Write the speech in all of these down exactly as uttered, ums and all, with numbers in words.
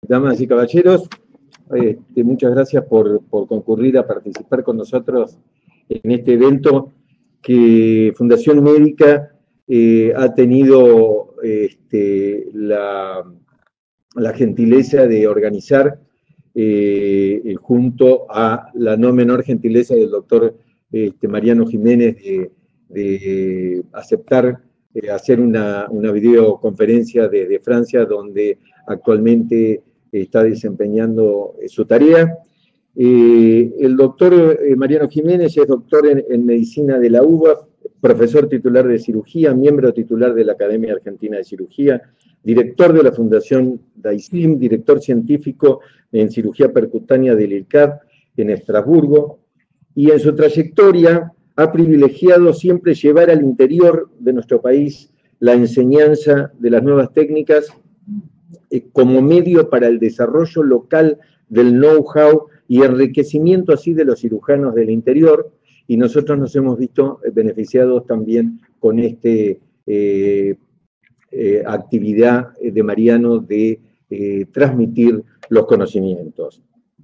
damas y caballeros, este, muchas gracias por, por concurrir a participar con nosotros en este evento que Fundación Médica eh, ha tenido este, la, la gentileza de organizar eh, junto a la no menor gentileza del doctor este, Mariano Jiménez de, de aceptar eh, hacer una, una videoconferencia desde Francia, donde actualmente está desempeñando su tarea. Eh, el doctor eh, Mariano Jiménez es doctor en, en Medicina de la U B A, profesor titular de cirugía, miembro titular de la Academia Argentina de Cirugía, director de la Fundación DAICIM, director científico en cirugía percutánea del I R C A D en Estrasburgo, y en su trayectoria ha privilegiado siempre llevar al interior de nuestro país la enseñanza de las nuevas técnicas eh, como medio para el desarrollo local del know-how y enriquecimiento así de los cirujanos del interior, y nosotros nos hemos visto beneficiados también con esta eh, eh, actividad de Mariano de eh, transmitir los conocimientos.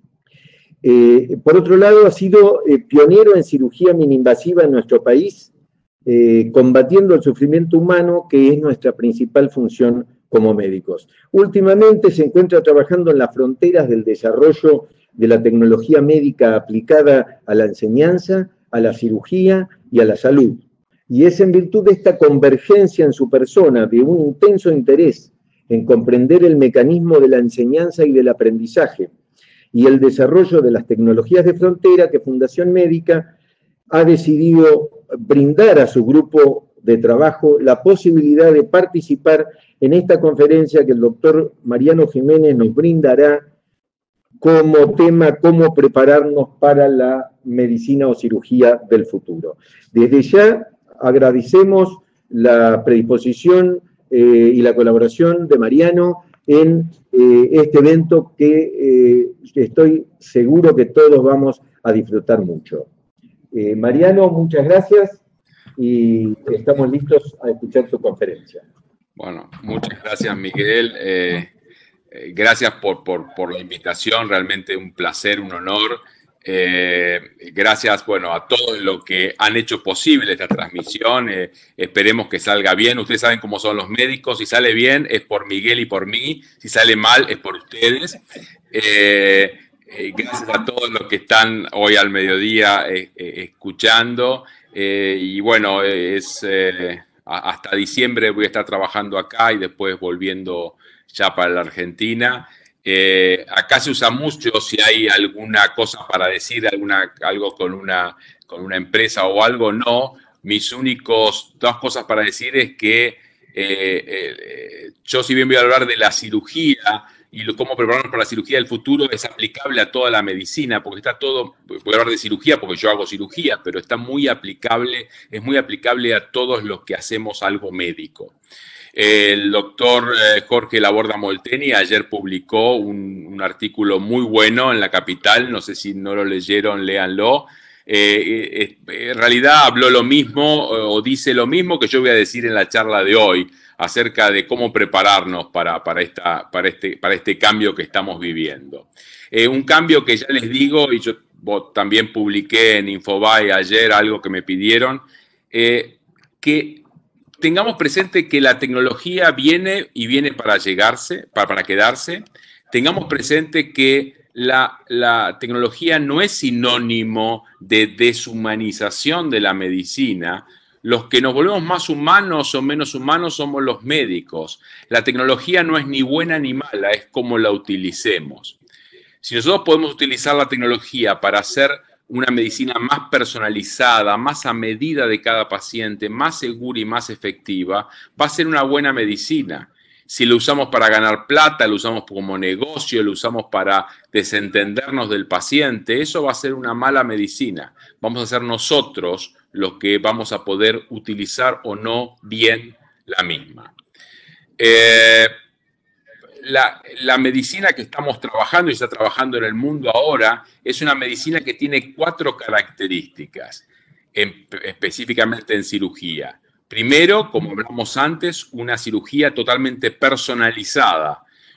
Eh, por otro lado, ha sido eh, pionero en cirugía mini-invasiva en nuestro país, eh, combatiendo el sufrimiento humano, que es nuestra principal función como médicos. Últimamente se encuentra trabajando en las fronteras del desarrollo de la tecnología médica aplicada a la enseñanza, a la cirugía y a la salud. Y es en virtud de esta convergencia en su persona, de un intenso interés en comprender el mecanismo de la enseñanza y del aprendizaje, y el desarrollo de las tecnologías de frontera, que Fundación Médica ha decidido brindar a su grupo de trabajo la posibilidad de participar en esta conferencia que el doctor Mariano Jiménez nos brindará como tema cómo prepararnos para la medicina o cirugía del futuro. Desde ya agradecemos la predisposición eh, y la colaboración de Mariano en eh, este evento que eh, estoy seguro que todos vamos a disfrutar mucho. Eh, Mariano, muchas gracias y estamos listos a escuchar tu conferencia. Bueno, muchas gracias, Miguel. Eh, eh, gracias por, por, por la invitación, realmente un placer, un honor. Eh, gracias, bueno, a todos los que han hecho posible esta transmisión. Eh, esperemos que salga bien. Ustedes saben cómo son los médicos. Si sale bien es por Miguel y por mí. Si sale mal es por ustedes. Eh, eh, gracias a todos los que están hoy al mediodía eh, eh, escuchando. Eh, y bueno, es eh, hasta diciembre voy a estar trabajando acá y después volviendo ya para la Argentina. Eh, acá se usa mucho si hay alguna cosa para decir, alguna, algo con una, con una empresa o algo, no. Mis únicos dos cosas para decir es que eh, eh, yo, si bien voy a hablar de la cirugía y lo, cómo prepararnos para la cirugía del futuro, es aplicable a toda la medicina, porque está todo, voy a hablar de cirugía porque yo hago cirugía, pero está muy aplicable, es muy aplicable a todos los que hacemos algo médico. El doctor Jorge Laborda Molteni ayer publicó un, un artículo muy bueno en La Capital, no sé si no lo leyeron, léanlo. Eh, eh, en realidad habló lo mismo o dice lo mismo que yo voy a decir en la charla de hoy acerca de cómo prepararnos para, para, esta, para, este, para este cambio que estamos viviendo. Eh, un cambio que ya les digo, y yo también publiqué en Infobae ayer algo que me pidieron, eh, que tengamos presente que la tecnología viene y viene para llegarse, para, para quedarse. Tengamos presente que la, la tecnología no es sinónimo de deshumanización de la medicina. Los que nos volvemos más humanos o menos humanos somos los médicos. La tecnología no es ni buena ni mala, es cómo la utilicemos. Si nosotros podemos utilizar la tecnología para hacer una medicina más personalizada, más a medida de cada paciente, más segura y más efectiva, va a ser una buena medicina. Si lo usamos para ganar plata, lo usamos como negocio, lo usamos para desentendernos del paciente, eso va a ser una mala medicina. Vamos a ser nosotros los que vamos a poder utilizar o no bien la misma. Eh, La, la medicina que estamos trabajando y está trabajando en el mundo ahora es una medicina que tiene cuatro características, en, específicamente en cirugía. Primero, como hablamos antes, una cirugía totalmente personalizada.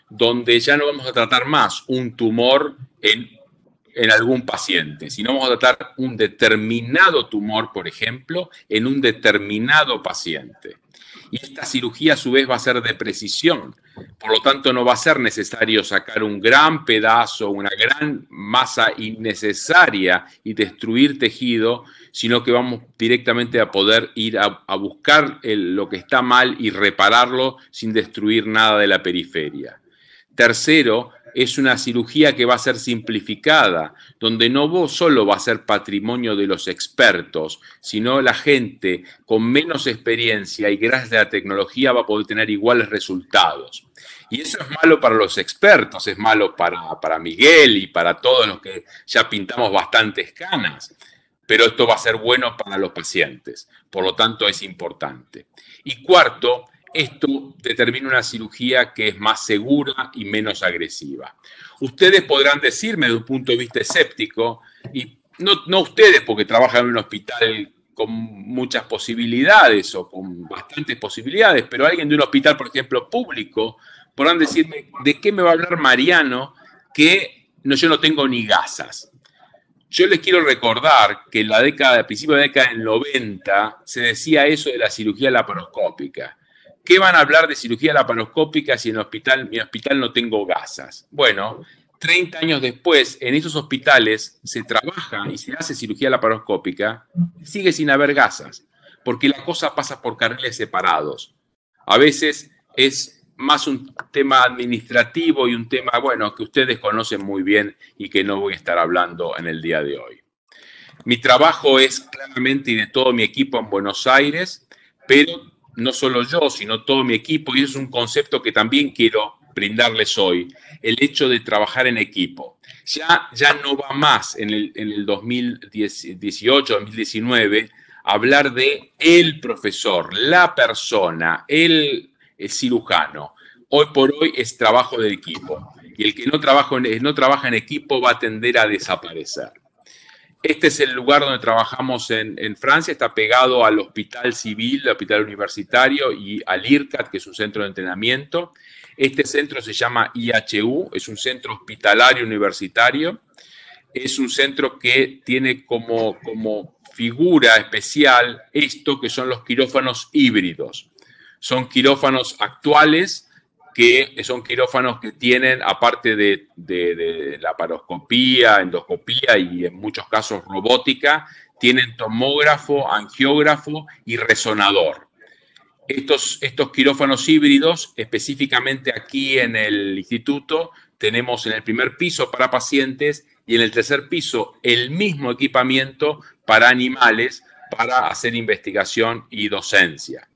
donde ya no vamos a tratar más un tumor en, en algún paciente, sino vamos a tratar un determinado tumor, por ejemplo, en un determinado paciente. Y esta cirugía a su vez va a ser de precisión, por lo tanto no va a ser necesario sacar un gran pedazo, una gran masa innecesaria y destruir tejido, sino que vamos directamente a poder ir a, a buscar el, lo que está mal y repararlo sin destruir nada de la periferia. Tercero, es una cirugía que va a ser simplificada, donde no solo va a ser patrimonio de los expertos, sino la gente con menos experiencia y gracias a la tecnología va a poder tener iguales resultados. Y eso es malo para los expertos, es malo para, para Miguel y para todos los que ya pintamos bastantes canas, pero esto va a ser bueno para los pacientes, por lo tanto es importante. Y cuarto, esto determina una cirugía que es más segura y menos agresiva. Ustedes podrán decirme desde un punto de vista escéptico, y no, no ustedes porque trabajan en un hospital con muchas posibilidades o con bastantes posibilidades, pero alguien de un hospital, por ejemplo, público, podrán decirme de qué me va a hablar Mariano que no, yo no tengo ni gasas. Yo les quiero recordar que en la década, a principios de la década del noventa, se decía eso de la cirugía laparoscópica. ¿Qué van a hablar de cirugía laparoscópica si en el hospital, en mi hospital no tengo gasas? Bueno, treinta años después, en esos hospitales se trabaja y se hace cirugía laparoscópica, sigue sin haber gasas, porque la cosa pasa por carriles separados. A veces es más un tema administrativo y un tema, bueno, que ustedes conocen muy bien y que no voy a estar hablando en el día de hoy. Mi trabajo es claramente y de todo mi equipo en Buenos Aires, pero no solo yo, sino todo mi equipo, y eso es un concepto que también quiero brindarles hoy, el hecho de trabajar en equipo. Ya, ya no va más en el, en el dos mil dieciocho, dos mil diecinueve, hablar de el profesor, la persona, el, el cirujano. Hoy por hoy es trabajo de equipo, y el que no trabaja en, no trabaja en equipo va a tender a desaparecer. Este es el lugar donde trabajamos en, en Francia, está pegado al Hospital Civil, al Hospital Universitario y al I R C A T, que es un centro de entrenamiento. Este centro se llama I H U, es un centro hospitalario universitario. Es un centro que tiene como, como figura especial esto que son los quirófanos híbridos. Son quirófanos actuales que son quirófanos que tienen, aparte de, de, de laparoscopía, endoscopía y en muchos casos robótica, tienen tomógrafo, angiógrafo y resonador. Estos, estos quirófanos híbridos, específicamente aquí en el instituto, tenemos en el primer piso para pacientes y en el tercer piso el mismo equipamiento para animales para hacer investigación y docencia.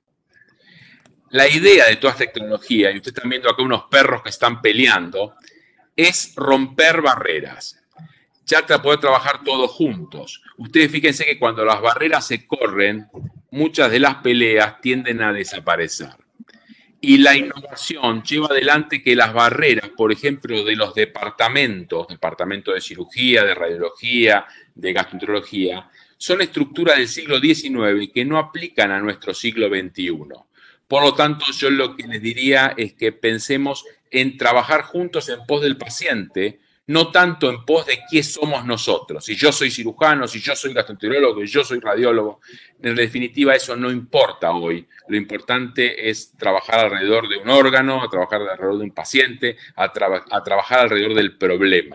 La idea de toda esta tecnología, y ustedes están viendo acá unos perros que están peleando, es romper barreras. Ya para poder trabajar todos juntos. Ustedes fíjense que cuando las barreras se corren, muchas de las peleas tienden a desaparecer. Y la innovación lleva adelante que las barreras, por ejemplo, de los departamentos, departamento de cirugía, de radiología, de gastroenterología, son estructuras del siglo diecinueve que no aplican a nuestro siglo veintiuno. Por lo tanto, yo lo que les diría es que pensemos en trabajar juntos en pos del paciente, no tanto en pos de qué somos nosotros. Si yo soy cirujano, si yo soy gastroenterólogo, si yo soy radiólogo, en definitiva eso no importa hoy. Lo importante es trabajar alrededor de un órgano, a trabajar alrededor de un paciente, a, tra a trabajar alrededor del problema.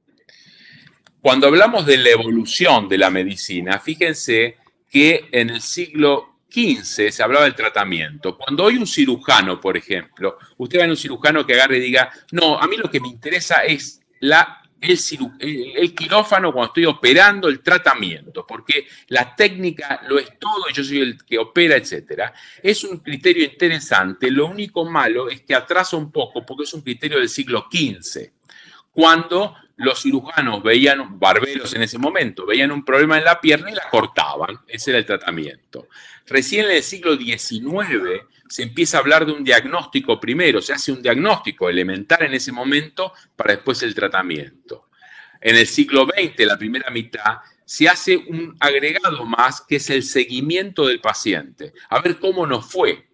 Cuando hablamos de la evolución de la medicina, fíjense que en el siglo quince se hablaba del tratamiento. Cuando hoy un cirujano, por ejemplo, usted va a un cirujano que agarre y diga, no, a mí lo que me interesa es la, el, el, el quirófano cuando estoy operando, el tratamiento, porque la técnica lo es todo y yo soy el que opera, etcétera. Es un criterio interesante, lo único malo es que atrasa un poco porque es un criterio del siglo quince, cuando los cirujanos veían, barberos en ese momento, veían un problema en la pierna y la cortaban. Ese era el tratamiento. Recién en el siglo diecinueve se empieza a hablar de un diagnóstico primero, se hace un diagnóstico elemental en ese momento para después el tratamiento. En el siglo veinte, la primera mitad, se hace un agregado más que es el seguimiento del paciente. A ver cómo nos fue.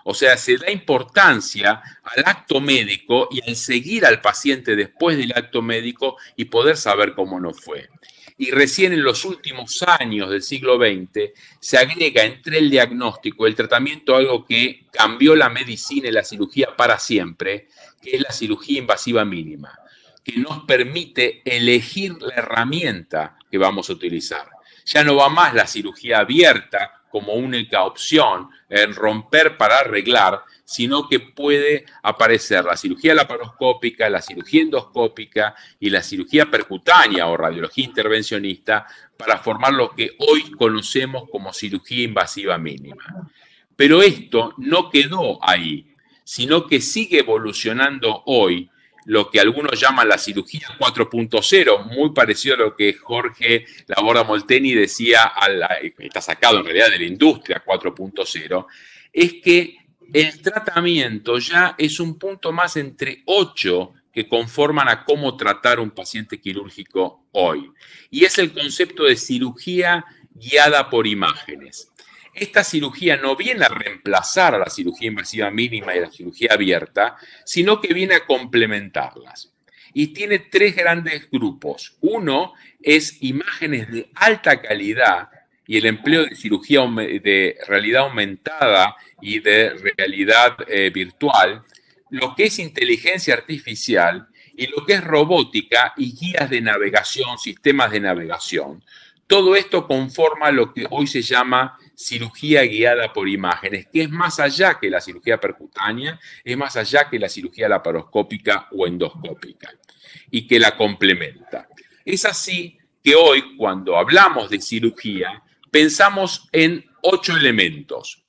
O sea, se da importancia al acto médico y al seguir al paciente después del acto médico y poder saber cómo nos fue. Y recién en los últimos años del siglo veinte se agrega entre el diagnóstico y el tratamiento algo que cambió la medicina y la cirugía para siempre, que es la cirugía invasiva mínima, que nos permite elegir la herramienta que vamos a utilizar. Ya no va más la cirugía abierta como única opción en romper para arreglar, sino que puede aparecer la cirugía laparoscópica, la cirugía endoscópica y la cirugía percutánea o radiología intervencionista para formar lo que hoy conocemos como cirugía invasiva mínima. Pero esto no quedó ahí, sino que sigue evolucionando hoy lo que algunos llaman la cirugía cuatro punto cero, muy parecido a lo que Jorge Laborda Molteni decía, a la, está sacado en realidad de la industria cuatro punto cero, es que el tratamiento ya es un punto más entre ocho que conforman a cómo tratar un paciente quirúrgico hoy. Y es el concepto de cirugía guiada por imágenes. Esta cirugía no viene a reemplazar a la cirugía invasiva mínima y a la cirugía abierta, sino que viene a complementarlas. Y tiene tres grandes grupos. Uno es imágenes de alta calidad y el empleo de cirugía de realidad aumentada y de realidad eh, virtual, lo que es inteligencia artificial y lo que es robótica y guías de navegación, sistemas de navegación. Todo esto conforma lo que hoy se llama cirugía guiada por imágenes, que es más allá que la cirugía percutánea, es más allá que la cirugía laparoscópica o endoscópica, y que la complementa. Es así que hoy, cuando hablamos de cirugía, pensamos en ocho elementos.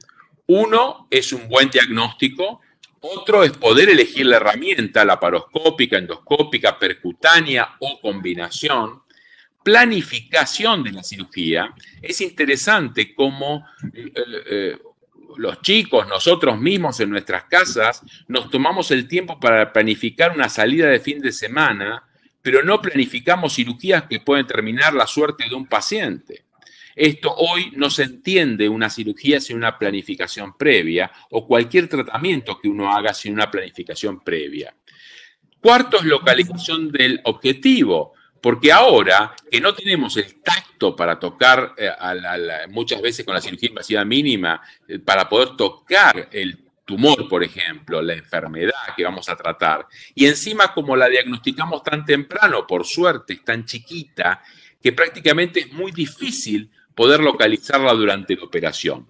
Uno es un buen diagnóstico, otro es poder elegir la herramienta laparoscópica, endoscópica, percutánea o combinación. Planificación de la cirugía. Es interesante cómo eh, eh, los chicos, nosotros mismos en nuestras casas, nos tomamos el tiempo para planificar una salida de fin de semana, pero no planificamos cirugías que pueden terminar la suerte de un paciente. Esto hoy no se entiende una cirugía sin una planificación previa o cualquier tratamiento que uno haga sin una planificación previa. Cuarto es localización del objetivo. Porque ahora que no tenemos el tacto para tocar, eh, a la, a la, muchas veces con la cirugía invasiva mínima, eh, para poder tocar el tumor, por ejemplo, la enfermedad que vamos a tratar, y encima como la diagnosticamos tan temprano, por suerte, es tan chiquita, que prácticamente es muy difícil poder localizarla durante la operación.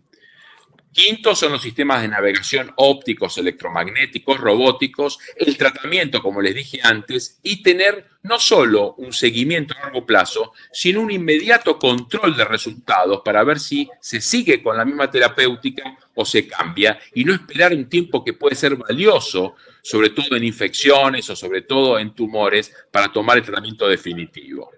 Quinto son los sistemas de navegación ópticos, electromagnéticos, robóticos, el tratamiento, como les dije antes, y tener no solo un seguimiento a largo plazo, sino un inmediato control de resultados para ver si se sigue con la misma terapéutica o se cambia, y no esperar un tiempo que puede ser valioso, sobre todo en infecciones o sobre todo en tumores, para tomar el tratamiento definitivo.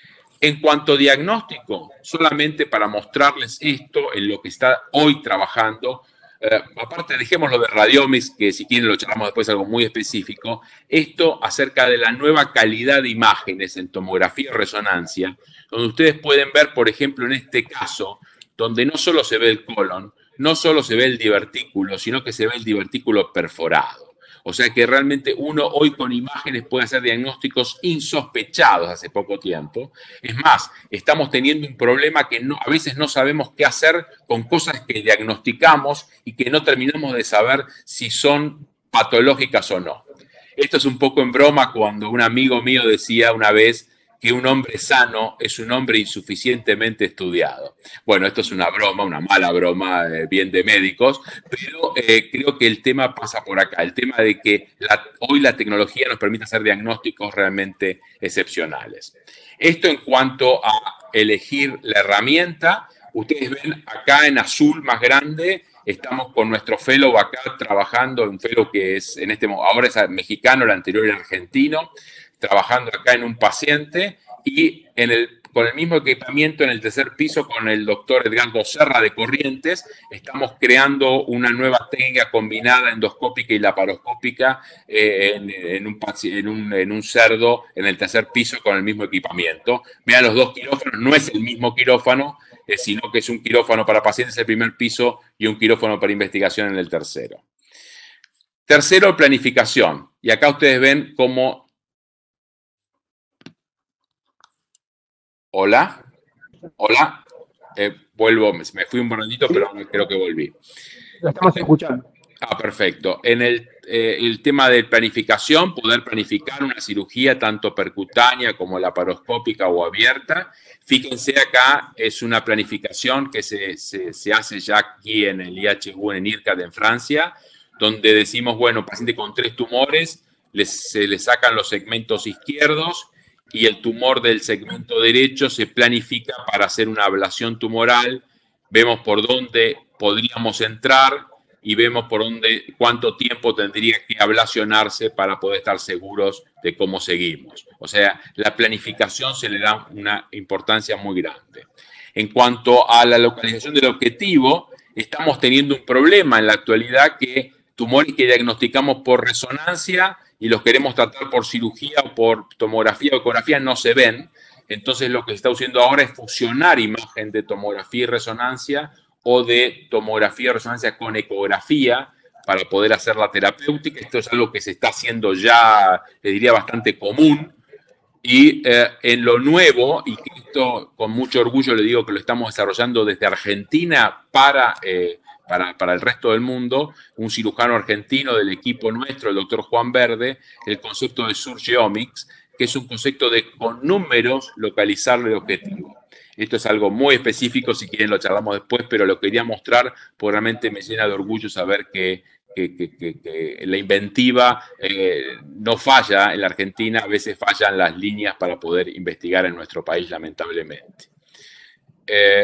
En cuanto a diagnóstico, solamente para mostrarles esto en lo que está hoy trabajando, eh, aparte dejémoslo de Radiomics, que si quieren lo charlamos después algo muy específico, esto acerca de la nueva calidad de imágenes en tomografía y resonancia, donde ustedes pueden ver, por ejemplo, en este caso, donde no solo se ve el colon, no solo se ve el divertículo, sino que se ve el divertículo perforado. O sea que realmente uno hoy con imágenes puede hacer diagnósticos insospechados hace poco tiempo. Es más, estamos teniendo un problema que no, a veces no sabemos qué hacer con cosas que diagnosticamos y que no terminamos de saber si son patológicas o no. Esto es un poco en broma cuando un amigo mío decía una vez que un hombre sano es un hombre insuficientemente estudiado. Bueno, esto es una broma, una mala broma, eh, bien de médicos, pero eh, creo que el tema pasa por acá, el tema de que la, hoy la tecnología nos permite hacer diagnósticos realmente excepcionales. Esto en cuanto a elegir la herramienta, ustedes ven acá en azul más grande, estamos con nuestro fellow acá trabajando, un fellow que es en este ahora es mexicano, el anterior era argentino, trabajando acá en un paciente, y en el con el mismo equipamiento en el tercer piso con el doctor Edgardo Serra de Corrientes. Estamos creando una nueva técnica combinada endoscópica y laparoscópica eh, en, en, un, en, un, en un cerdo en el tercer piso con el mismo equipamiento. Vean los dos quirófanos, no es el mismo quirófano, eh, sino que es un quirófano para pacientes en el primer piso y un quirófano para investigación en el tercero. Tercero, planificación. Y acá ustedes ven cómo... Hola. Hola. Eh, vuelvo, me fui un momentito, pero creo que volví. Lo estamos escuchando. Ah, perfecto. En el, eh, el tema de planificación, poder planificar una cirugía tanto percutánea como laparoscópica o abierta. Fíjense acá, es una planificación que se, se, se hace ya aquí en el I H U, en IRCAD en Francia, donde decimos, bueno, paciente con tres tumores, les, se le sacan los segmentos izquierdos y el tumor del segmento derecho se planifica para hacer una ablación tumoral. Vemos por dónde podríamos entrar y vemos por dónde, cuánto tiempo tendría que ablacionarse para poder estar seguros de cómo seguimos. O sea, la planificación se le da una importancia muy grande. En cuanto a la localización del objetivo, estamos teniendo un problema en la actualidad que tumores que diagnosticamos por resonancia y los queremos tratar por cirugía o por tomografía o ecografía no se ven. Entonces lo que se está haciendo ahora es fusionar imagen de tomografía y resonancia o de tomografía y resonancia con ecografía para poder hacer la terapéutica. Esto es algo que se está haciendo ya, les diría, bastante común. Y eh, en lo nuevo, y que esto con mucho orgullo le digo que lo estamos desarrollando desde Argentina para... Eh, Para, para el resto del mundo, un cirujano argentino del equipo nuestro, el doctor Juan Verde, el concepto de Surgeomics, que es un concepto de con números localizarle el objetivo. Esto es algo muy específico, si quieren lo charlamos después, pero lo quería mostrar porque realmente me llena de orgullo saber que, que, que, que, que la inventiva eh, no falla en la Argentina, a veces fallan las líneas para poder investigar en nuestro país, lamentablemente. Eh,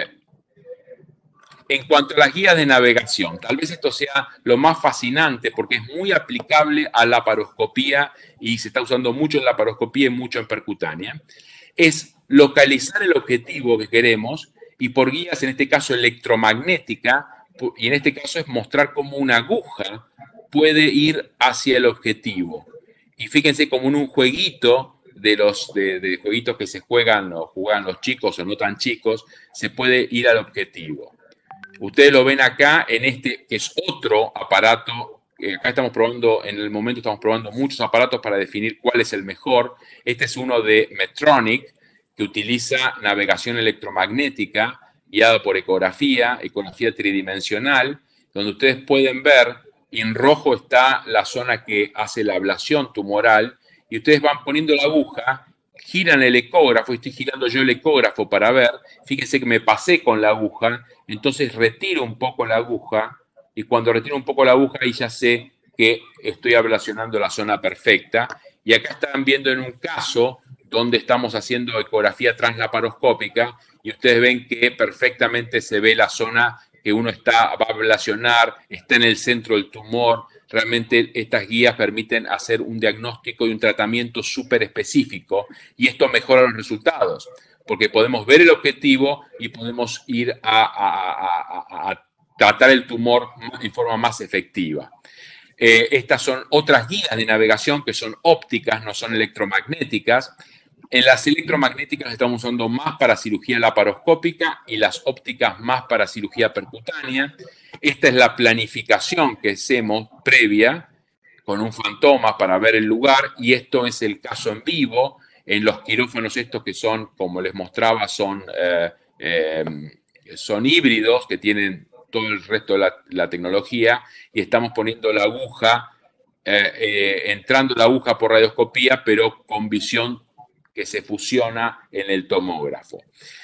En cuanto a las guías de navegación, tal vez esto sea lo más fascinante porque es muy aplicable a la laparoscopía y se está usando mucho en laparoscopía y mucho en percutánea. Es localizar el objetivo que queremos y por guías, en este caso electromagnética, y en este caso es mostrar cómo una aguja puede ir hacia el objetivo. Y fíjense como en un jueguito de los de, de jueguitos que se juegan o juegan los chicos o no tan chicos, se puede ir al objetivo. Ustedes lo ven acá en este, que es otro aparato. Acá estamos probando, en el momento estamos probando muchos aparatos para definir cuál es el mejor. Este es uno de Medtronic, que utiliza navegación electromagnética guiada por ecografía, ecografía tridimensional, donde ustedes pueden ver, en rojo está la zona que hace la ablación tumoral, y ustedes van poniendo la aguja, giran el ecógrafo, estoy girando yo el ecógrafo para ver, fíjense que me pasé con la aguja, entonces retiro un poco la aguja y cuando retiro un poco la aguja ahí ya sé que estoy ablacionando la zona perfecta. Y acá están viendo en un caso donde estamos haciendo ecografía translaparoscópica y ustedes ven que perfectamente se ve la zona que uno está, va a ablacionar, está en el centro del tumor. Realmente estas guías permiten hacer un diagnóstico y un tratamiento súper específico y esto mejora los resultados. Porque podemos ver el objetivo y podemos ir a, a, a, a tratar el tumor en forma más efectiva. Eh, estas son otras guías de navegación que son ópticas, no son electromagnéticas. En las electromagnéticas estamos usando más para cirugía laparoscópica y las ópticas más para cirugía percutánea. Esta es la planificación que hacemos previa con un fantoma para ver el lugar y esto es el caso en vivo. En los quirófanos estos que son, como les mostraba, son, eh, eh, son híbridos que tienen todo el resto de la, la tecnología y estamos poniendo la aguja, eh, eh, entrando la aguja por radioscopía, pero con visión que se fusiona en el tomógrafo.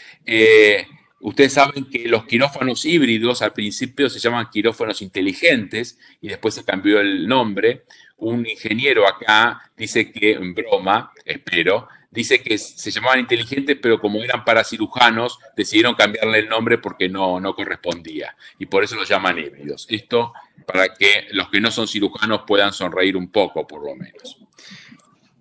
Eh, ustedes saben que los quirófanos híbridos al principio se llaman quirófanos inteligentes y después se cambió el nombre. Un ingeniero acá dice que, en broma, espero, dice que se llamaban inteligentes, pero como eran para cirujanos, decidieron cambiarle el nombre porque no, no correspondía. Y por eso los llaman híbridos. Esto para que los que no son cirujanos puedan sonreír un poco, por lo menos.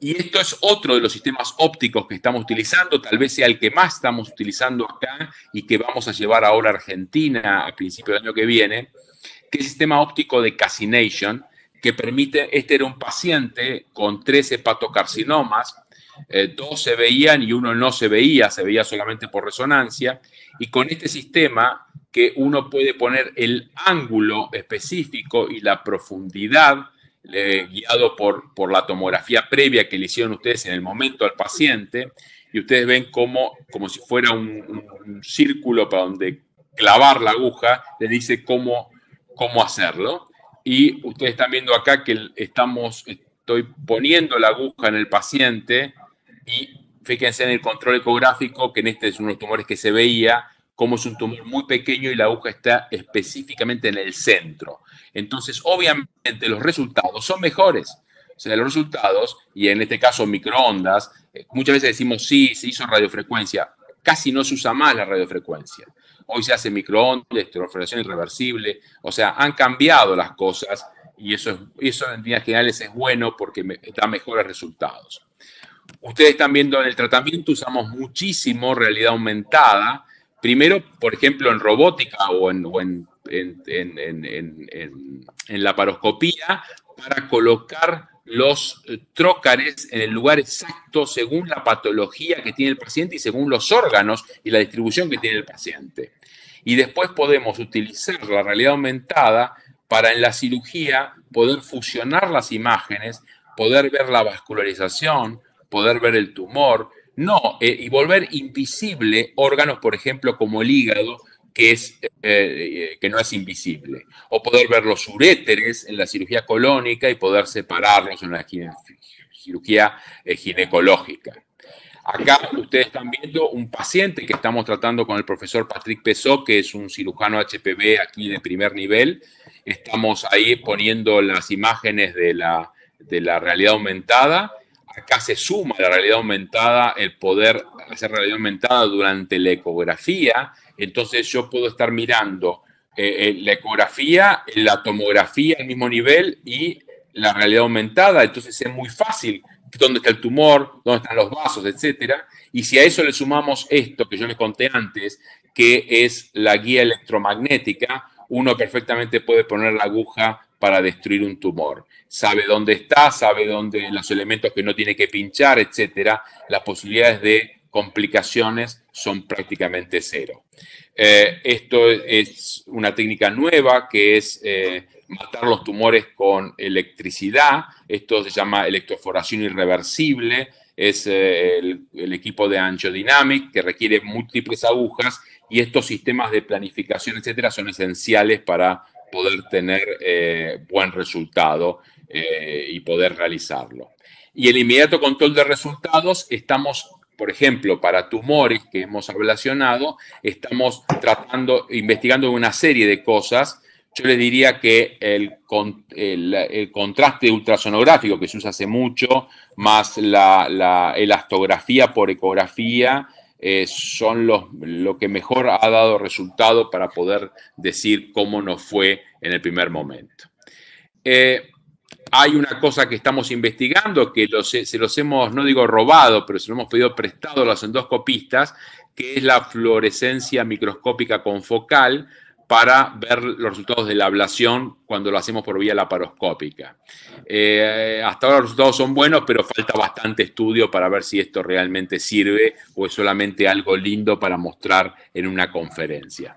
Y esto es otro de los sistemas ópticos que estamos utilizando, tal vez sea el que más estamos utilizando acá y que vamos a llevar ahora a Argentina a principios del año que viene, que es el sistema óptico de calcination, que permite, este era un paciente con tres hepatocarcinomas, eh, dos se veían y uno no se veía, se veía solamente por resonancia, y con este sistema que uno puede poner el ángulo específico y la profundidad, Eh, guiado por, por la tomografía previa que le hicieron ustedes en el momento al paciente, y ustedes ven como, como si fuera un, un, un círculo para donde clavar la aguja, les dice cómo, cómo hacerlo. Y ustedes están viendo acá que estamos, estoy poniendo la aguja en el paciente y fíjense en el control ecográfico que en este es uno de los tumores que se veía, como es un tumor muy pequeño y la aguja está específicamente en el centro. Entonces, obviamente, los resultados son mejores. O sea, los resultados, y en este caso microondas, muchas veces decimos, sí, se hizo radiofrecuencia. Casi no se usa más la radiofrecuencia. Hoy se hace microondas, electrofrenación irreversible. O sea, han cambiado las cosas y eso, eso en líneas generales es bueno porque da mejores resultados. Ustedes están viendo en el tratamiento, usamos muchísimo realidad aumentada. Primero, por ejemplo, en robótica o en, o en, en, en, en, en, en laparoscopía, para colocar los trócares en el lugar exacto según la patología que tiene el paciente y según los órganos y la distribución que tiene el paciente. Y después podemos utilizar la realidad aumentada para en la cirugía poder fusionar las imágenes, poder ver la vascularización, poder ver el tumor, no, eh, y volver invisible órganos, por ejemplo, como el hígado, que, es, eh, que no es invisible. O poder ver los uréteres en la cirugía colónica y poder separarlos en la cirugía eh, ginecológica. Acá ustedes están viendo un paciente que estamos tratando con el profesor Patrick Pesó, que es un cirujano H P V aquí de primer nivel. Estamos ahí poniendo las imágenes de la, de la realidad aumentada. Acá se suma a la realidad aumentada el poder hacer realidad aumentada durante la ecografía. Entonces yo puedo estar mirando eh, la ecografía, la tomografía al mismo nivel y la realidad aumentada. Entonces es muy fácil dónde está el tumor, dónde están los vasos, etcétera. Y si a eso le sumamos esto que yo les conté antes, que es la guía electromagnética, uno perfectamente puede poner la aguja para destruir un tumor. Sabe dónde está, sabe dónde los elementos que no tiene que pinchar, etcétera. Las posibilidades de complicaciones son prácticamente cero. Eh, esto es una técnica nueva que es eh, matar los tumores con electricidad. Esto se llama electroforación irreversible. Es eh, el, el equipo de AngioDynamics que requiere múltiples agujas y estos sistemas de planificación, etcétera, son esenciales para poder tener eh, buen resultado eh, y poder realizarlo. Y el inmediato control de resultados, estamos, por ejemplo, para tumores que hemos ablacionado, estamos tratando, investigando una serie de cosas. Yo les diría que el, el, el contraste ultrasonográfico que se usa hace mucho, más la, la elastografía por ecografía, Eh, son los, lo que mejor ha dado resultado para poder decir cómo nos fue en el primer momento. Eh, hay una cosa que estamos investigando, que los, se los hemos, no digo robado, pero se lo hemos pedido prestado a los endoscopistas, que es la fluorescencia microscópica confocal para ver los resultados de la ablación cuando lo hacemos por vía laparoscópica. Eh, hasta ahora los resultados son buenos, pero falta bastante estudio para ver si esto realmente sirve o es solamente algo lindo para mostrar en una conferencia.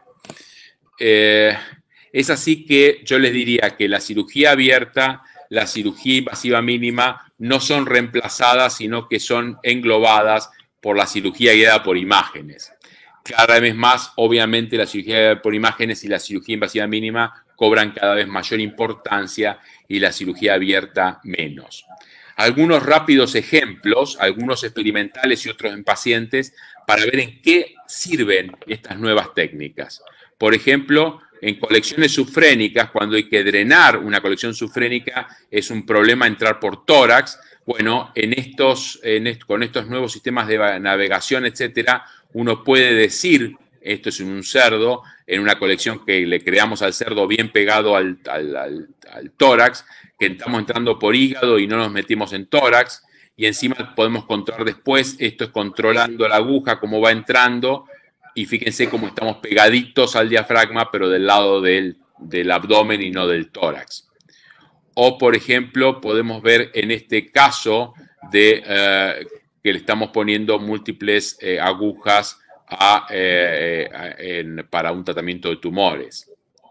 Eh, es así que yo les diría que la cirugía abierta, la cirugía invasiva mínima no son reemplazadas, sino que son englobadas por la cirugía guiada por imágenes. Cada vez más, obviamente, la cirugía por imágenes y la cirugía invasiva mínima cobran cada vez mayor importancia y la cirugía abierta menos. Algunos rápidos ejemplos, algunos experimentales y otros en pacientes, para ver en qué sirven estas nuevas técnicas. Por ejemplo, en colecciones subfrénicas, cuando hay que drenar una colección subfrénica, es un problema entrar por tórax. Bueno, en estos, en est- con estos nuevos sistemas de navegación, etcétera, uno puede decir, esto es en un cerdo, en una colección que le creamos al cerdo bien pegado al, al, al, al tórax, que estamos entrando por hígado y no nos metimos en tórax, y encima podemos controlar después, esto es controlando la aguja, cómo va entrando, y fíjense cómo estamos pegaditos al diafragma, pero del lado del, del abdomen y no del tórax. O, por ejemplo, podemos ver en este caso de eh, que le estamos poniendo múltiples eh, agujas a, eh, en, para un tratamiento de tumores.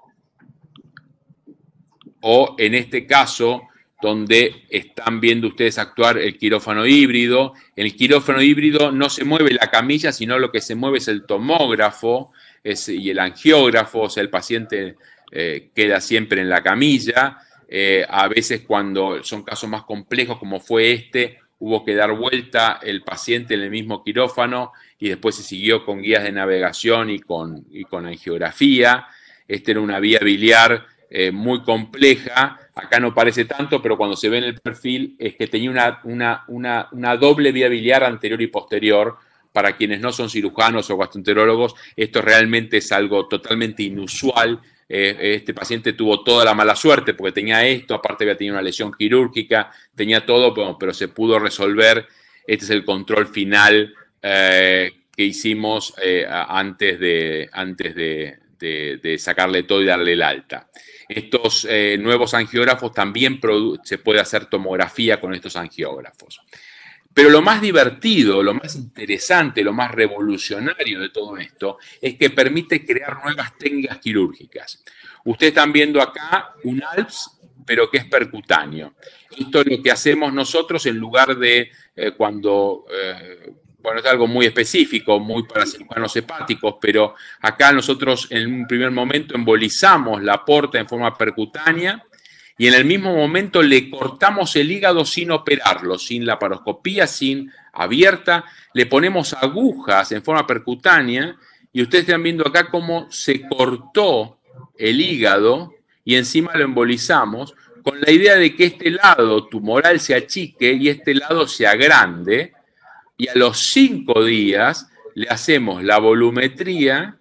O en este caso, donde están viendo ustedes actuar el quirófano híbrido. En el quirófano híbrido no se mueve la camilla, sino lo que se mueve es el tomógrafo es, y el angiógrafo, o sea, el paciente eh, queda siempre en la camilla. Eh, a veces cuando son casos más complejos, como fue este, hubo que dar vuelta el paciente en el mismo quirófano y después se siguió con guías de navegación y con, y con angiografía. Esta era una vía biliar eh, muy compleja. Acá no parece tanto, pero cuando se ve en el perfil es que tenía una, una, una, una doble vía biliar anterior y posterior. Para quienes no son cirujanos o gastroenterólogos, esto realmente es algo totalmente inusual. Eh, este paciente tuvo toda la mala suerte porque tenía esto, aparte había tenido una lesión quirúrgica, tenía todo, pero, pero se pudo resolver. Este es el control final eh, que hicimos eh, antes, de, antes de, de, de sacarle todo y darle el alta. Estos eh, nuevos angiógrafos también se puede hacer tomografía con estos angiógrafos. Pero lo más divertido, lo más interesante, lo más revolucionario de todo esto es que permite crear nuevas técnicas quirúrgicas. Ustedes están viendo acá un A L P S, pero que es percutáneo. Esto es lo que hacemos nosotros en lugar de eh, cuando, eh, bueno, es algo muy específico, muy para cirujanos hepáticos, pero acá nosotros en un primer momento embolizamos la porta en forma percutánea, y en el mismo momento le cortamos el hígado sin operarlo, sin laparoscopía, sin abierta. Le ponemos agujas en forma percutánea y ustedes están viendo acá cómo se cortó el hígado y encima lo embolizamos con la idea de que este lado tumoral se achique y este lado se agrande. Y a los cinco días le hacemos la volumetría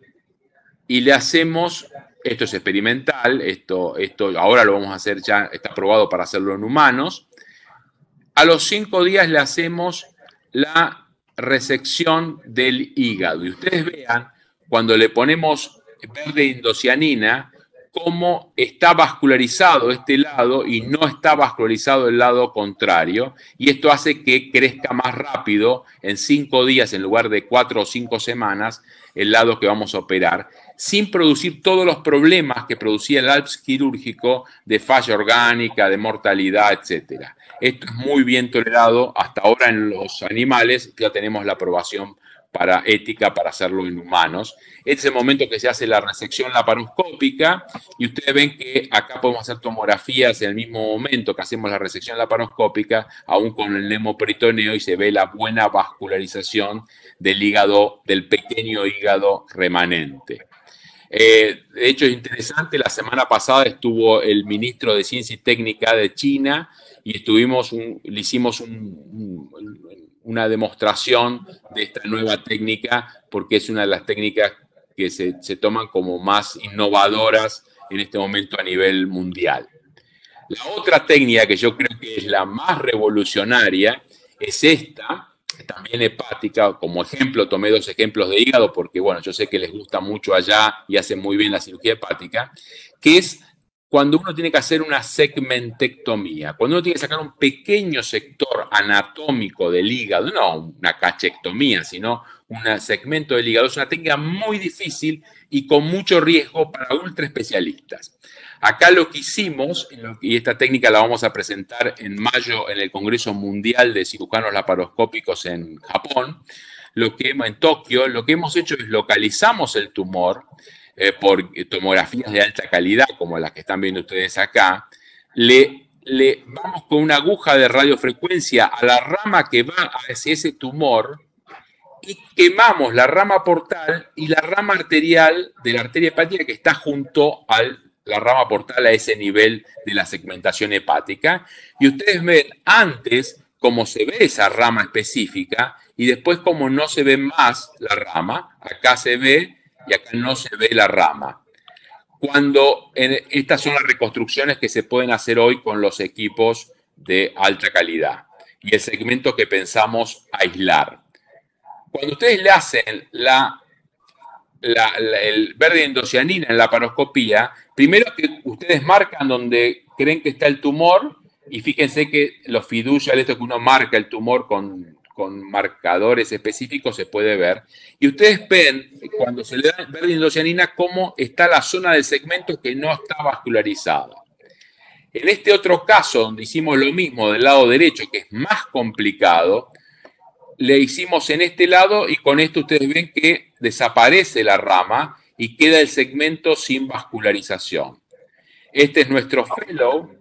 y le hacemos... Esto es experimental, esto, esto ahora lo vamos a hacer ya, está aprobado para hacerlo en humanos. A los cinco días le hacemos la resección del hígado. Y ustedes vean, cuando le ponemos verde indocianina, cómo está vascularizado este lado y no está vascularizado el lado contrario. Y esto hace que crezca más rápido, en cinco días en lugar de cuatro o cinco semanas, el lado que vamos a operar, sin producir todos los problemas que producía el A L P S quirúrgico de falla orgánica, de mortalidad, etcétera. Esto es muy bien tolerado. Hasta ahora en los animales ya tenemos la aprobación para ética para hacerlo en humanos. Este es el momento que se hace la resección laparoscópica y ustedes ven que acá podemos hacer tomografías en el mismo momento que hacemos la resección laparoscópica, aún con el nemoperitoneo, y se ve la buena vascularización del hígado, del pequeño hígado remanente. Eh, de hecho, es interesante, la semana pasada estuvo el ministro de Ciencia y Técnica de China y estuvimos un, le hicimos un, un, una demostración de esta nueva técnica porque es una de las técnicas que se, se toman como más innovadoras en este momento a nivel mundial. La otra técnica que yo creo que es la más revolucionaria es esta, también hepática. Como ejemplo, tomé dos ejemplos de hígado porque, bueno, yo sé que les gusta mucho allá y hacen muy bien la cirugía hepática, que es cuando uno tiene que hacer una segmentectomía, cuando uno tiene que sacar un pequeño sector anatómico del hígado, no una cachectomía, sino un segmento del hígado. Es una técnica muy difícil y con mucho riesgo para ultra especialistas. Acá lo que hicimos, y esta técnica la vamos a presentar en mayo en el Congreso Mundial de Cirujanos Laparoscópicos en Japón, lo que, en Tokio, lo que hemos hecho es localizamos el tumor eh, por tomografías de alta calidad, como las que están viendo ustedes acá, le, le vamos con una aguja de radiofrecuencia a la rama que va hacia ese tumor y quemamos la rama portal y la rama arterial de la arteria hepática que está junto al la rama portal a ese nivel de la segmentación hepática. Y ustedes ven antes cómo se ve esa rama específica y después cómo no se ve más la rama. Acá se ve y acá no se ve la rama. Cuando en, estas son las reconstrucciones que se pueden hacer hoy con los equipos de alta calidad. y el segmento que pensamos aislar. Cuando ustedes le hacen la, la, la, el verde endocianina en la laparoscopía, primero que ustedes marcan donde creen que está el tumor, y fíjense que los fiducial, esto que uno marca el tumor con, con marcadores específicos, se puede ver. Y ustedes ven, cuando se le da verde endocianina, cómo está la zona del segmento que no está vascularizada. En este otro caso, donde hicimos lo mismo del lado derecho, que es más complicado, le hicimos en este lado y con esto ustedes ven que desaparece la rama y queda el segmento sin vascularización. Este es nuestro fellow.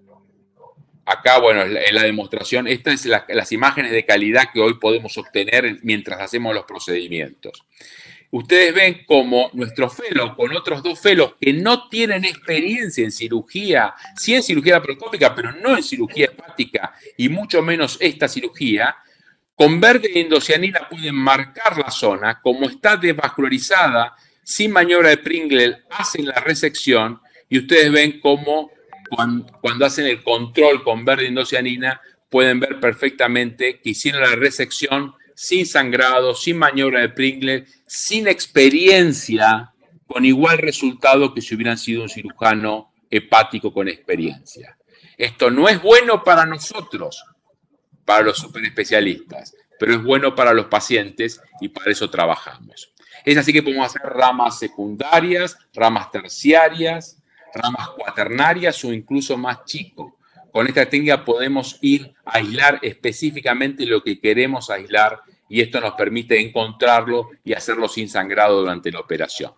Acá, bueno, en la demostración, estas son la, las imágenes de calidad que hoy podemos obtener mientras hacemos los procedimientos. Ustedes ven como nuestro fellow con otros dos fellows que no tienen experiencia en cirugía, sí en cirugía laparoscópica, pero no en cirugía hepática y mucho menos esta cirugía, con verde endocianina pueden marcar la zona, como está desvascularizada, sin maniobra de Pringle, hacen la resección y ustedes ven cómo cuando, cuando hacen el control con verde endocianina pueden ver perfectamente que hicieron la resección sin sangrado, sin maniobra de Pringle, sin experiencia, con igual resultado que si hubieran sido un cirujano hepático con experiencia. Esto no es bueno para nosotros, para los superespecialistas, pero es bueno para los pacientes y para eso trabajamos. Es así que podemos hacer ramas secundarias, ramas terciarias, ramas cuaternarias o incluso más chico. Con esta técnica podemos ir a aislar específicamente lo que queremos aislar y esto nos permite encontrarlo y hacerlo sin sangrado durante la operación.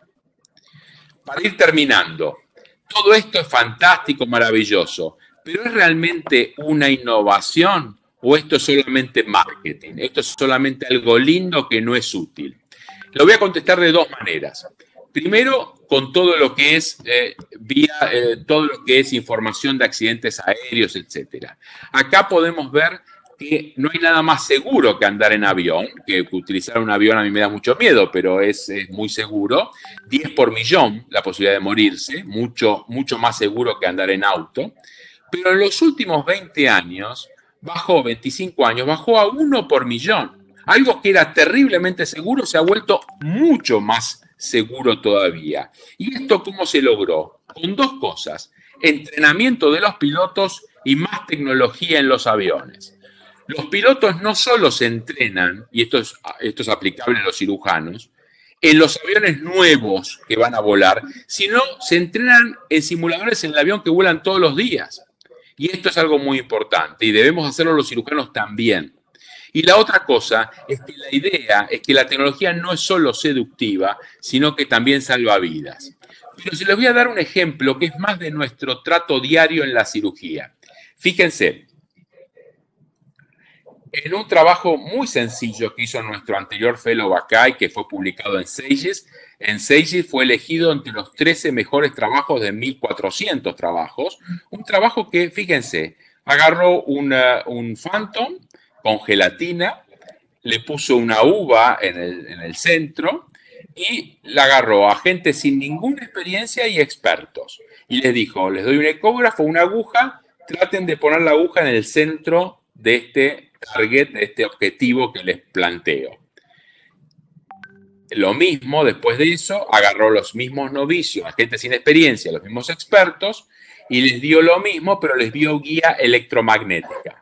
Para ir terminando, todo esto es fantástico, maravilloso, pero ¿es realmente una innovación o esto es solamente marketing? ¿Esto es solamente algo lindo que no es útil? Lo voy a contestar de dos maneras. Primero, con todo lo que es eh, vía, eh, todo lo que es información de accidentes aéreos, etcétera. Acá podemos ver que no hay nada más seguro que andar en avión, que utilizar un avión a mí me da mucho miedo, pero es, es muy seguro. diez por millón la posibilidad de morirse, mucho, mucho más seguro que andar en auto. Pero en los últimos veinte años, bajó, veinticinco años, bajó a uno por millón. Algo que era terriblemente seguro se ha vuelto mucho más seguro todavía. ¿Y esto cómo se logró? Con dos cosas: entrenamiento de los pilotos y más tecnología en los aviones. Los pilotos no solo se entrenan, y esto es, esto es aplicable a los cirujanos, en los aviones nuevos que van a volar, sino se entrenan en simuladores en el avión que vuelan todos los días. Y esto es algo muy importante y debemos hacerlo los cirujanos también. Y la otra cosa es que la idea es que la tecnología no es solo seductiva, sino que también salva vidas. Pero se les voy a dar un ejemplo que es más de nuestro trato diario en la cirugía. Fíjense, en un trabajo muy sencillo que hizo nuestro anterior fellow acá y que fue publicado en Sages, en Sages fue elegido entre los trece mejores trabajos de mil cuatrocientos trabajos. Un trabajo que, fíjense, agarró una, un Phantom con gelatina, le puso una uva en el, en el centro y la agarró a gente sin ninguna experiencia y expertos. Y les dijo, les doy un ecógrafo, una aguja, traten de poner la aguja en el centro de este target, de este objetivo que les planteo. Lo mismo, después de eso, agarró los mismos novicios, a gente sin experiencia, los mismos expertos, y les dio lo mismo, pero les dio guía electromagnética.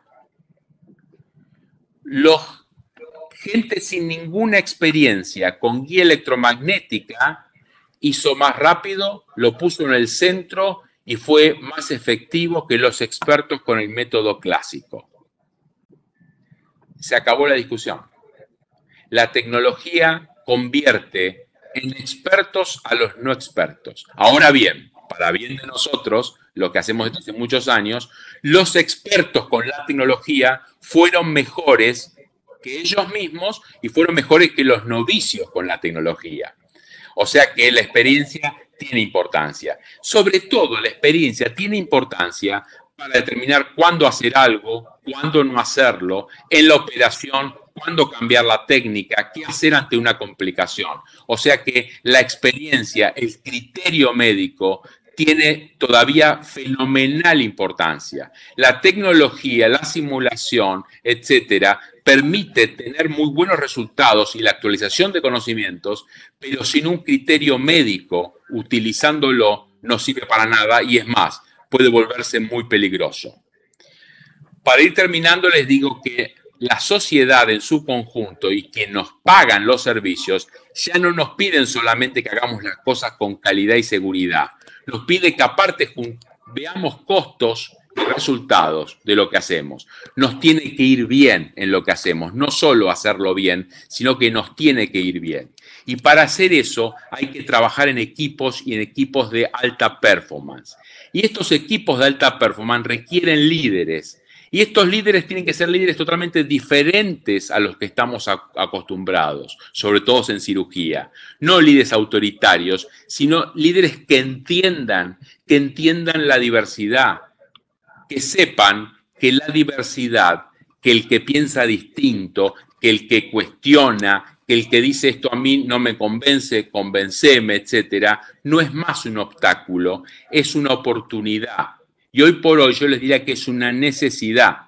Los gente sin ninguna experiencia con guía electromagnética hizo más rápido, lo puso en el centro y fue más efectivo que los expertos con el método clásico. Se acabó la discusión. La tecnología convierte en expertos a los no expertos. Ahora bien, para bien de nosotros, lo que hacemos desde hace muchos años, los expertos con la tecnología fueron mejores que ellos mismos y fueron mejores que los novicios con la tecnología. O sea que la experiencia tiene importancia. Sobre todo, la experiencia tiene importancia para determinar cuándo hacer algo, cuándo no hacerlo, en la operación, cuándo cambiar la técnica, qué hacer ante una complicación. O sea que la experiencia, el criterio médico, tiene todavía fenomenal importancia. La tecnología, la simulación, etcétera, permite tener muy buenos resultados y la actualización de conocimientos, pero sin un criterio médico, utilizándolo, no sirve para nada y es más, puede volverse muy peligroso. Para ir terminando, les digo que la sociedad en su conjunto y quienes nos pagan los servicios ya no nos piden solamente que hagamos las cosas con calidad y seguridad. Nos pide que aparte veamos costos y resultados de lo que hacemos. Nos tiene que ir bien en lo que hacemos, no solo hacerlo bien, sino que nos tiene que ir bien. Y para hacer eso hay que trabajar en equipos y en equipos de alta performance. Y estos equipos de alta performance requieren líderes. Y estos líderes tienen que ser líderes totalmente diferentes a los que estamos acostumbrados, sobre todo en cirugía. No líderes autoritarios, sino líderes que entiendan, que entiendan la diversidad, que sepan que la diversidad, que el que piensa distinto, que el que cuestiona, que el que dice esto a mí no me convence, convenceme, etcétera, no es más un obstáculo, es una oportunidad. Y hoy por hoy yo les diría que es una necesidad.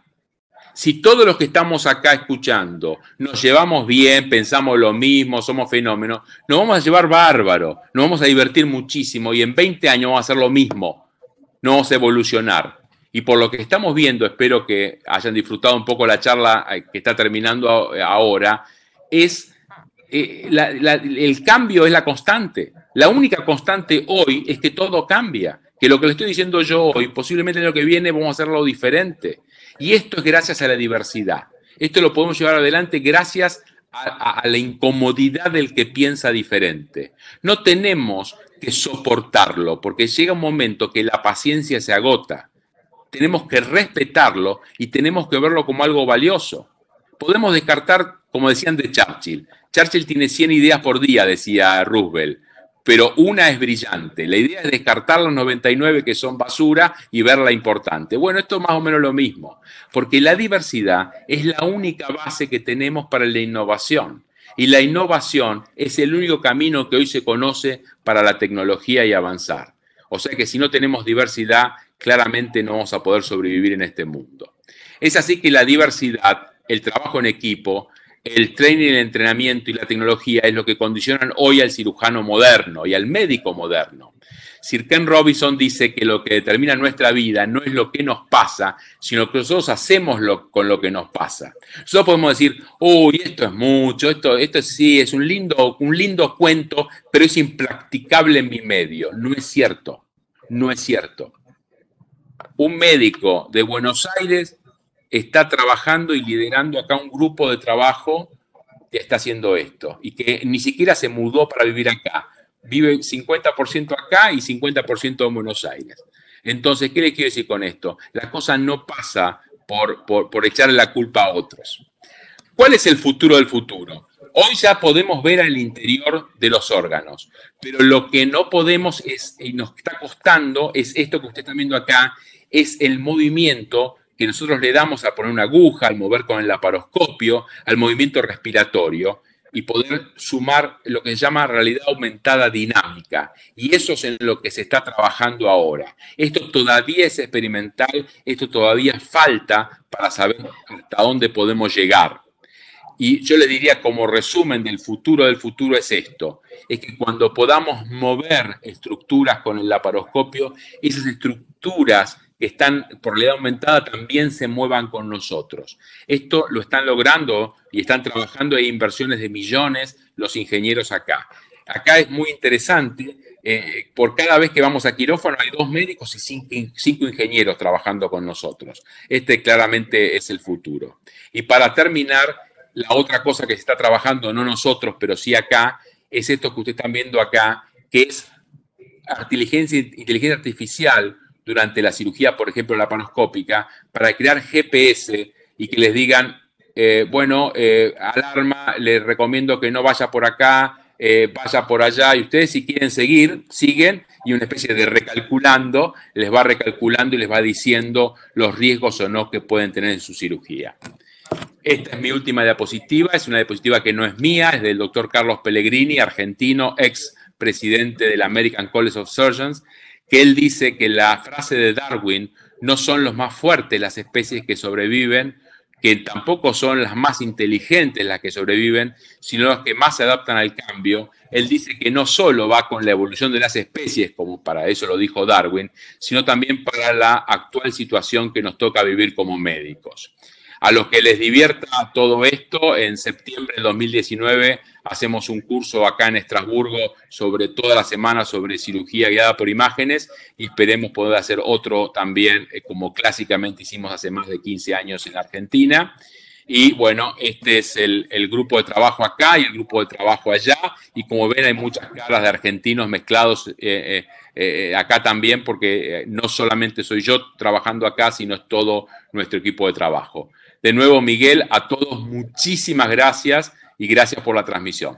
Si todos los que estamos acá escuchando nos llevamos bien, pensamos lo mismo, somos fenómenos, nos vamos a llevar bárbaro, nos vamos a divertir muchísimo y en veinte años vamos a hacer lo mismo, no vamos a evolucionar. Y por lo que estamos viendo, espero que hayan disfrutado un poco la charla que está terminando ahora, es eh, la, la, el cambio es la constante. La única constante hoy es que todo cambia. Que lo que le estoy diciendo yo hoy, posiblemente en lo que viene vamos a hacerlo diferente. Y esto es gracias a la diversidad. Esto lo podemos llevar adelante gracias a, a, a la incomodidad del que piensa diferente. No tenemos que soportarlo, porque llega un momento que la paciencia se agota. Tenemos que respetarlo y tenemos que verlo como algo valioso. Podemos descartar, como decían de Churchill. Churchill tiene cien ideas por día, decía Roosevelt. Pero una es brillante. La idea es descartar los noventa y nueve que son basura y verla importante. Bueno, esto es más o menos lo mismo, porque la diversidad es la única base que tenemos para la innovación. Y la innovación es el único camino que hoy se conoce para la tecnología y avanzar. O sea que si no tenemos diversidad, claramente no vamos a poder sobrevivir en este mundo. Es así que la diversidad, el trabajo en equipo, el training, el entrenamiento y la tecnología es lo que condicionan hoy al cirujano moderno y al médico moderno. Sir Ken Robinson dice que lo que determina nuestra vida no es lo que nos pasa, sino que nosotros hacemos lo, con lo que nos pasa. Nosotros podemos decir, uy, esto es mucho, esto, esto sí es un lindo, un lindo cuento, pero es impracticable en mi medio. No es cierto, no es cierto. Un médico de Buenos Aires está trabajando y liderando acá un grupo de trabajo que está haciendo esto y que ni siquiera se mudó para vivir acá. Vive cincuenta por ciento acá y cincuenta por ciento en Buenos Aires. Entonces, ¿qué les quiero decir con esto? La cosa no pasa por, por, por echarle la culpa a otros. ¿Cuál es el futuro del futuro? Hoy ya podemos ver al interior de los órganos, pero lo que no podemos es, y nos está costando, es esto que ustedes están viendo acá, es el movimiento que nosotros le damos a poner una aguja, al mover con el laparoscopio, al movimiento respiratorio y poder sumar lo que se llama realidad aumentada dinámica. Y eso es en lo que se está trabajando ahora. Esto todavía es experimental, esto todavía falta para saber hasta dónde podemos llegar. Y yo les diría como resumen del futuro del futuro es esto, es que cuando podamos mover estructuras con el laparoscopio, esas estructuras que están por realidad aumentada también se muevan con nosotros. Esto lo están logrando y están trabajando, hay inversiones de millones los ingenieros acá. Acá es muy interesante, eh, por cada vez que vamos a quirófano hay dos médicos y cinco, cinco ingenieros trabajando con nosotros. Este claramente es el futuro. Y para terminar, la otra cosa que se está trabajando, no nosotros, pero sí acá, es esto que ustedes están viendo acá, que es inteligencia, inteligencia artificial durante la cirugía, por ejemplo, laparoscópica, para crear G P S y que les digan, eh, bueno, eh, alarma, les recomiendo que no vaya por acá, eh, vaya por allá, y ustedes si quieren seguir, siguen, y una especie de recalculando, les va recalculando y les va diciendo los riesgos o no que pueden tener en su cirugía. Esta es mi última diapositiva, es una diapositiva que no es mía, es del doctor Carlos Pellegrini, argentino, ex presidente del American College of Surgeons, que él dice que la frase de Darwin, no son los más fuertes las especies que sobreviven, que tampoco son las más inteligentes las que sobreviven, sino las que más se adaptan al cambio. Él dice que no solo va con la evolución de las especies, como para eso lo dijo Darwin, sino también para la actual situación que nos toca vivir como médicos. A los que les divierta todo esto, en septiembre del dos mil diecinueve hacemos un curso acá en Estrasburgo sobre toda la semana sobre cirugía guiada por imágenes y esperemos poder hacer otro también, eh, como clásicamente hicimos hace más de quince años en Argentina. Y bueno, este es el, el grupo de trabajo acá y el grupo de trabajo allá. Y como ven, hay muchas caras de argentinos mezclados eh, eh, eh, acá también, porque eh, no solamente soy yo trabajando acá, sino es todo nuestro equipo de trabajo. De nuevo, Miguel, a todos muchísimas gracias y gracias por la transmisión.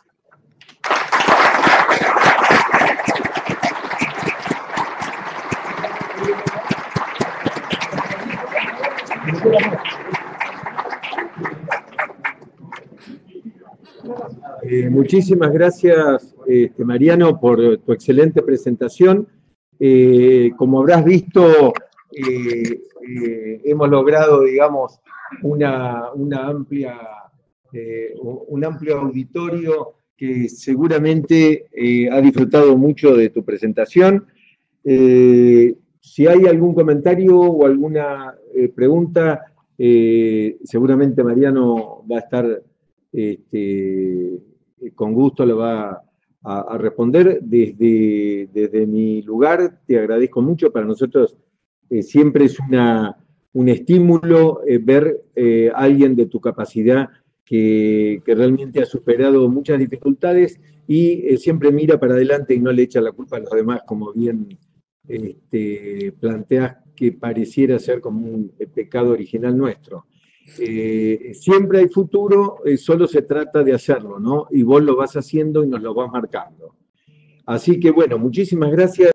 Eh, muchísimas gracias, este, Mariano, por tu excelente presentación. Eh, como habrás visto, eh, eh, hemos logrado, digamos, una, una amplia, eh, un amplio auditorio que seguramente eh, ha disfrutado mucho de tu presentación. Eh, si hay algún comentario o alguna eh, pregunta, eh, seguramente Mariano va a estar este, con gusto, lo va a, a responder. Desde, desde mi lugar te agradezco mucho. Para nosotros eh, siempre es una, un estímulo eh, ver eh, a alguien de tu capacidad que, que realmente ha superado muchas dificultades y eh, siempre mira para adelante y no le echa la culpa a los demás, como bien este, planteas que pareciera ser como un pecado original nuestro. Eh, siempre hay futuro, eh, solo se trata de hacerlo, ¿no? Y vos lo vas haciendo y nos lo vas marcando. Así que bueno, muchísimas gracias.